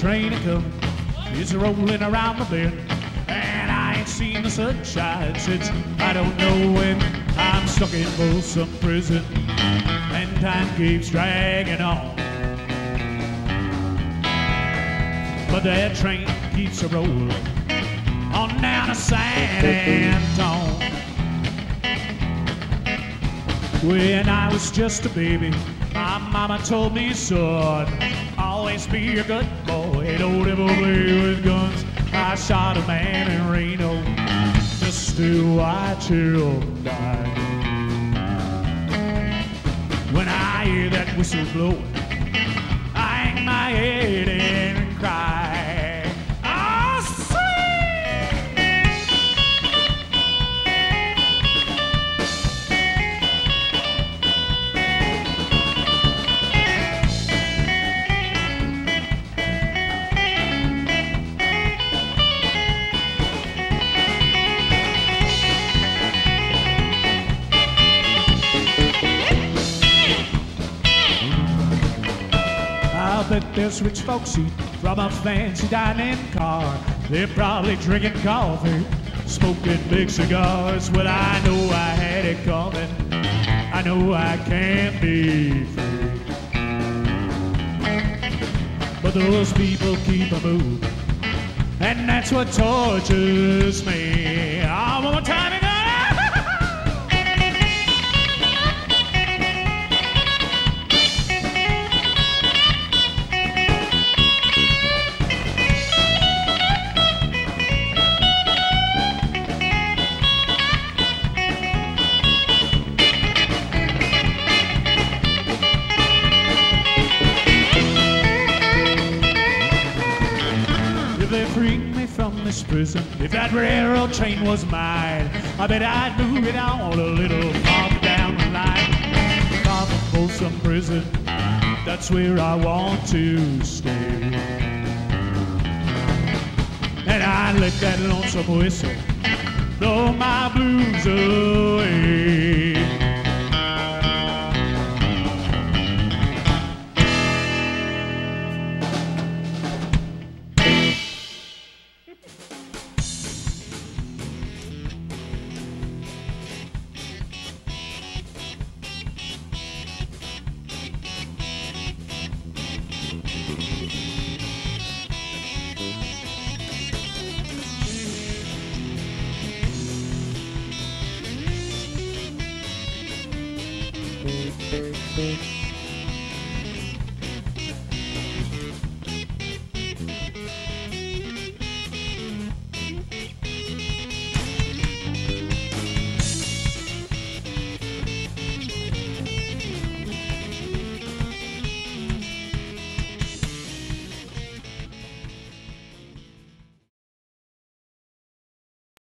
train a coming, it's rolling around the bend, and I ain't seen the sunshine since I don't know when. I'm stuck in Folsom prison, and time keeps dragging on, but that train keeps a rolling on down to San Antone. When I was just a baby, my mama told me, son, always be a good boy, don't ever play with guns. I shot a man in Reno just to watch him die. When I hear that whistle blowing, I hang my head and cry. Oh, I bet there's rich folks eat from a fancy dining car. They're probably drinking coffee, smoking big cigars. Well, I know I had it coming, I know I can't be free, but those people keep a moving, and that's what tortures me. Oh, one more time. They freed me from this prison. If that railroad train was mine, I bet I'd move it on a little farther down the line. Far from Folsom prison, that's where I want to stay. And I let that lonesome whistle blow my blues away. Beep, beep.